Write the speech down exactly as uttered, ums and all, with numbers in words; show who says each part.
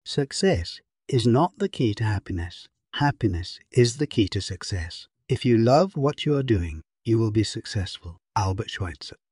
Speaker 1: Success is not the key to happiness. Happiness is the key to success. If you love what you are doing, you will be successful. Albert Schweitzer.